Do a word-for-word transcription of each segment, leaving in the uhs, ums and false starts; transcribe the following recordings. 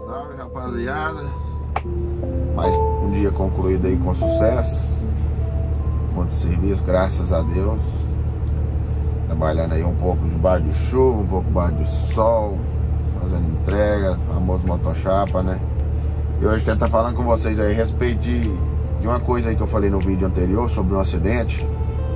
Salve, rapaziada, mais um dia concluído aí com sucesso, muito serviço, graças a Deus. Trabalhando aí um pouco debaixo de chuva, um pouco debaixo de sol, fazendo entrega, famoso motochapa, né? E hoje quero estar falando com vocês aí a respeito de, de uma coisa aí que eu falei no vídeo anterior sobre um acidente.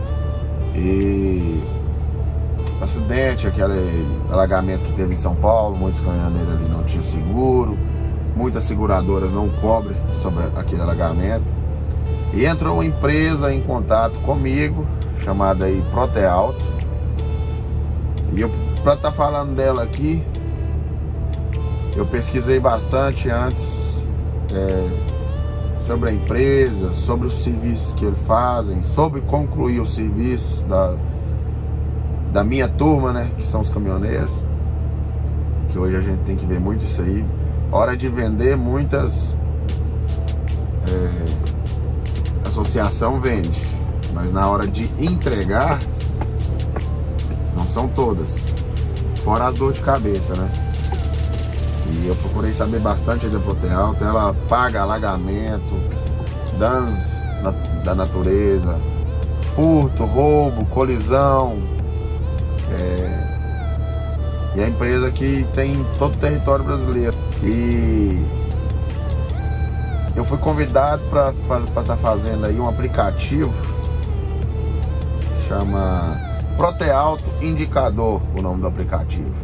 E acidente, aquele alagamento que teve em São Paulo, muitos caminhoneiros ali não tinham seguro, muitas seguradoras não cobrem sobre aquele alagamento. E entrou uma empresa em contato comigo, chamada aí Proteauto. E eu, pra estar falando dela aqui, eu pesquisei bastante antes é, sobre a empresa, sobre os serviços que eles fazem, sobre concluir os serviços da, da minha turma, né, que são os caminhoneiros, que hoje a gente tem que ver muito isso aí. Hora de vender, muitas é, associação vende, mas na hora de entregar, não são todas, fora a dor de cabeça, né? E eu procurei saber bastante da Proteauto. Ela paga alagamento, danos na, da natureza, furto, roubo, colisão. É, e a empresa que tem todo o território brasileiro. E eu fui convidado para estar tá fazendo aí um aplicativo, chama Proteauto Indicador, o nome do aplicativo.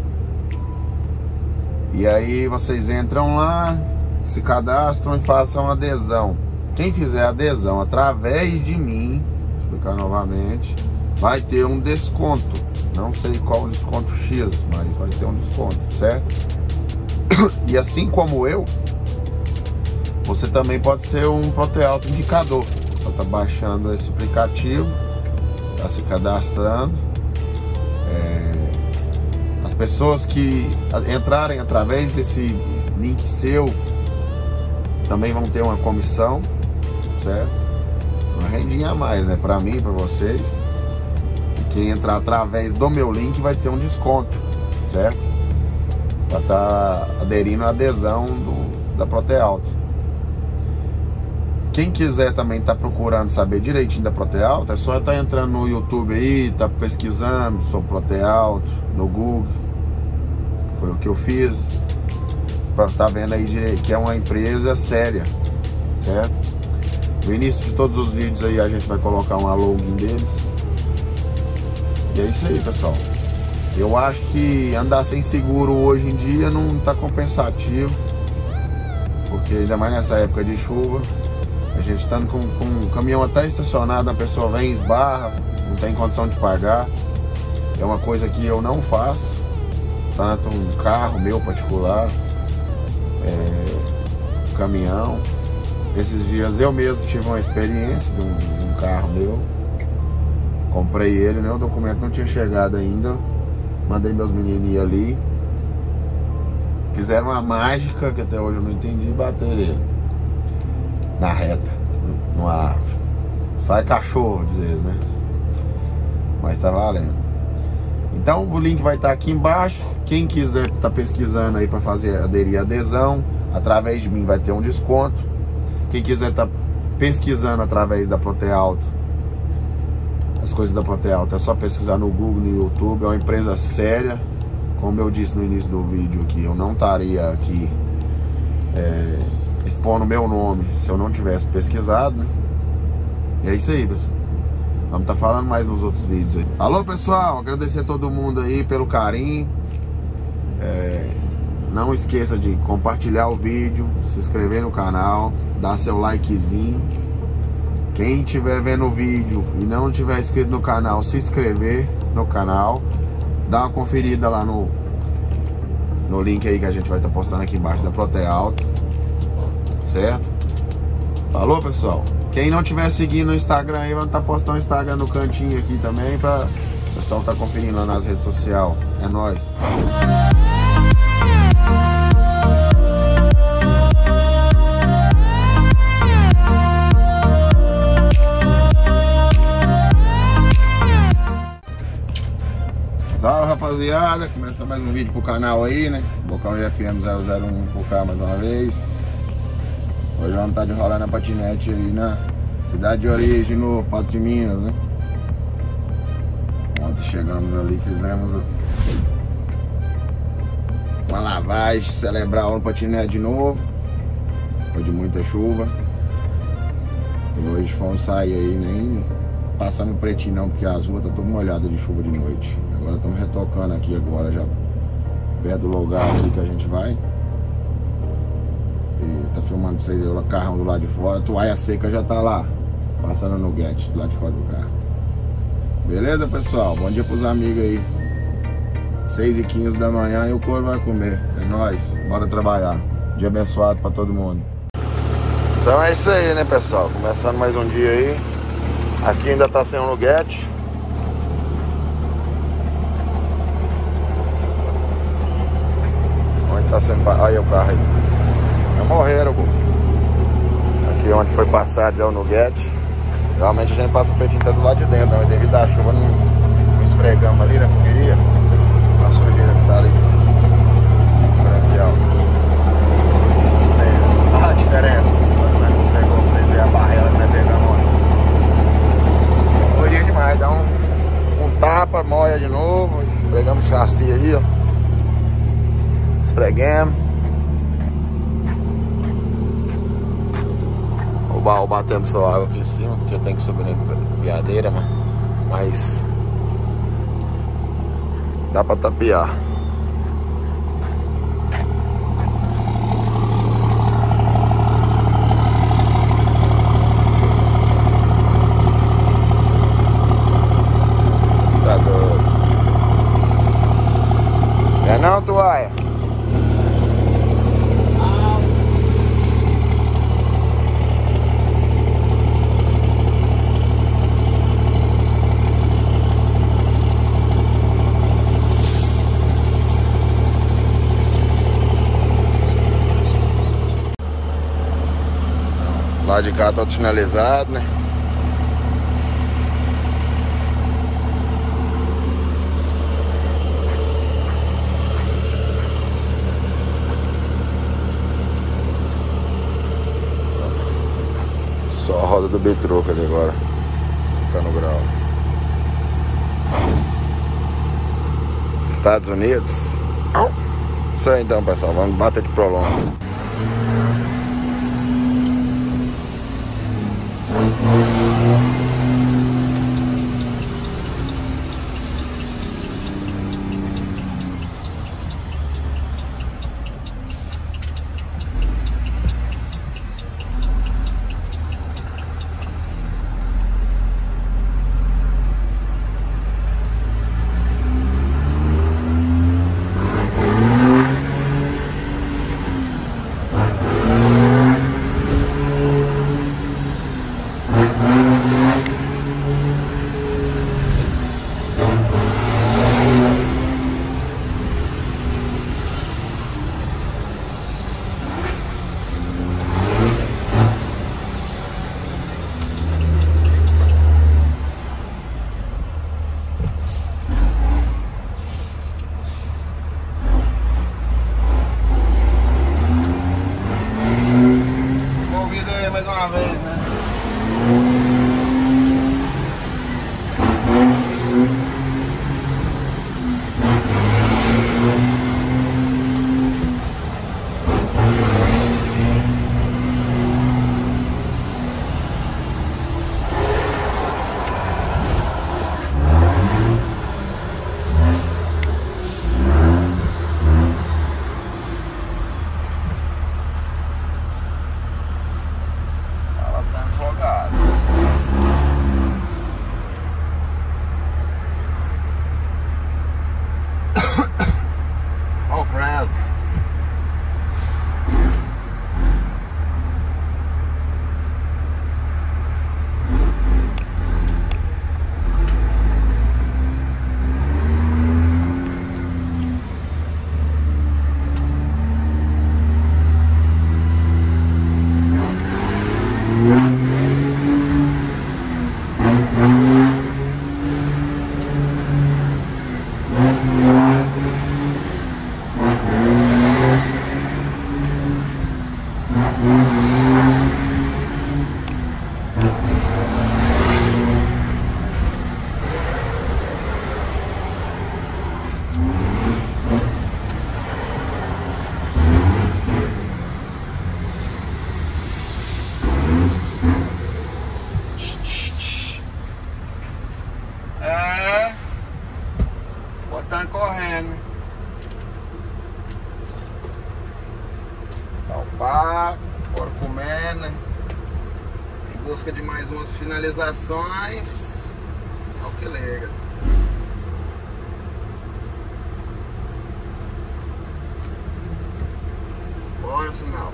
E aí vocês entram lá, se cadastram e façam adesão. Quem fizer adesão através de mim, vou explicar novamente, vai ter um desconto. Não sei qual o desconto X, mas vai ter um desconto, certo? E assim como eu, você também pode ser um Proteauto Indicador. Só tá baixando esse aplicativo, tá se cadastrando. É... As pessoas que entrarem através desse link seu também vão ter uma comissão, certo? Uma rendinha a mais, né? Pra mim, pra vocês. E quem entrar através do meu link vai ter um desconto, certo? Pra estar aderindo à adesão do, da Proteauto. Quem quiser também tá procurando saber direitinho da Proteauto, é só estar entrando no YouTube aí, tá pesquisando sobre Proteauto no Google. Foi o que eu fiz, para estar vendo aí que é uma empresa séria, certo? No início de todos os vídeos aí a gente vai colocar uma login deles. E é isso aí, pessoal. Eu acho que andar sem seguro hoje em dia não tá compensativo, porque ainda mais nessa época de chuva, a gente estando com, com o caminhão até estacionado, a pessoa vem, esbarra, não tem condição de pagar. É uma coisa que eu não faço, tanto um carro meu particular, é, um caminhão. Esses dias eu mesmo tive uma experiência de um, de um carro meu, comprei ele, né? O documento não tinha chegado ainda, mandei meus menininhos ali, fizeram uma mágica que até hoje eu não entendi, e bateram ele na reta, numa árvore. Sai cachorro, dizer, né? Mas tá valendo. Então o link vai estar aqui embaixo. Quem quiser estar tá pesquisando aí para fazer aderir a adesão, através de mim vai ter um desconto. Quem quiser estar tá pesquisando através da Proteauto, as coisas da Proteauto, é só pesquisar no Google, no YouTube. É uma empresa séria. Como eu disse no início do vídeo aqui, eu não estaria aqui é, expondo meu nome se eu não tivesse pesquisado, né? E é isso aí, pessoal. Vamos estar tá falando mais nos outros vídeos aí. Alô, pessoal, agradecer a todo mundo aí pelo carinho. É, não esqueça de compartilhar o vídeo, se inscrever no canal, dar seu likezinho. Quem estiver vendo o vídeo e não tiver inscrito no canal, se inscrever no canal. Dá uma conferida lá no, no link aí que a gente vai estar tá postando aqui embaixo da Proteauto, certo? Falou, pessoal. Quem não estiver seguindo no Instagram aí, vai estar postando o Instagram no cantinho aqui também, para o pessoal estar tá conferindo lá nas redes sociais. É nóis. Salve, rapaziada. rapaziada, começa mais um vídeo pro canal aí, né? Bocão F M zero zero um pro cá mais uma vez. Hoje vamos estar de rolar na patinete aí na cidade de origem de novo, Pato de Minas, né? Ontem chegamos ali, fizemos uma lavagem, celebrar o patinete de novo. Foi de muita chuva. E hoje fomos sair aí, nem passando pretinho não, porque as ruas tá todas molhadas de chuva de noite. Agora estamos retocando aqui agora, já perto do lugar ali que a gente vai. E tá filmando pra vocês o carrão do lado de fora. A toalha seca já tá lá, passando no guete do lado de fora do carro. Beleza, pessoal? Bom dia pros amigos aí. seis e quinze da manhã e o couro vai comer. É nóis, bora trabalhar. Dia abençoado pra todo mundo. Então é isso aí, né, pessoal? Começando mais um dia aí. Aqui ainda tá sem um luguete. Onde tá sendo... Aí o carro aí. Já morreram, pô. Aqui onde foi passado já o nuguete. Geralmente a gente passa o pretinho até do lado de dentro, né? Devido à chuva não, não esfregamos ali, né? Correria. A sujeira que tá ali. Diferencial. É. Olha a diferença. Mas não esfregou pra vocês verem a barreira que nós pegamos ontem. Correria demais, dá um, um tapa, molha de novo. Esfregamos o chassi aí, ó. Esfreguemos. O baú batendo só água aqui em cima, porque eu tenho que subir na piadeira, mano. Mas dá pra tapear. Tá doido. É não, toalha? Lá de cá todo sinalizado, né? Só a roda do Bitruca ali agora. Fica no grau. Estados Unidos. Isso aí então, pessoal. Vamos bater de prolongo. É, botando correndo. Talpar, bora comendo, né? Em busca de mais umas finalizações. Olha o que liga. Bora, sinal.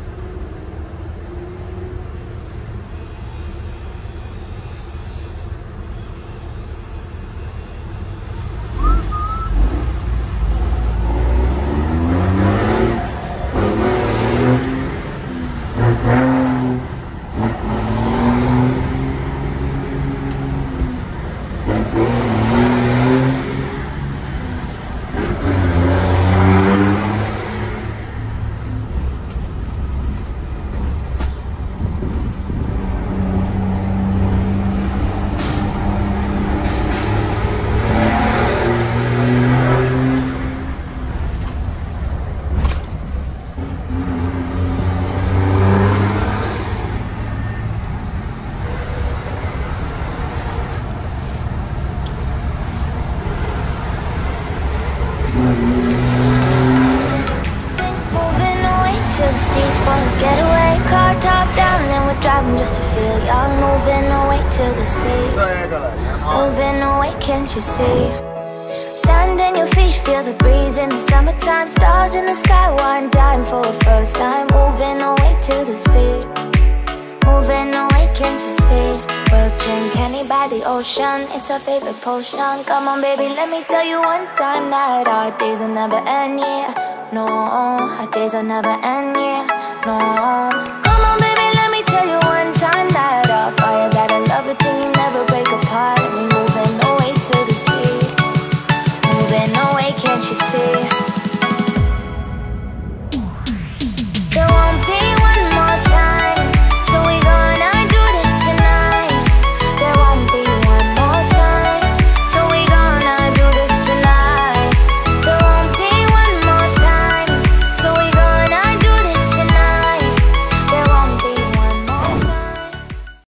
Moving away to the sea for a getaway. Car top down and we're driving just to feel young. Moving away to the sea. Isso aí, galera. Moving away, can't you see? Sand in your feet, feel the breeze in the summertime. Stars in the sky, one dime for a first time. Moving away to the sea. Moving away, can't you see? We'll drink honey by the ocean, it's our favorite potion. Come on baby, let me tell you one time that our days will never end, yeah. No, our days will never end, yeah. No.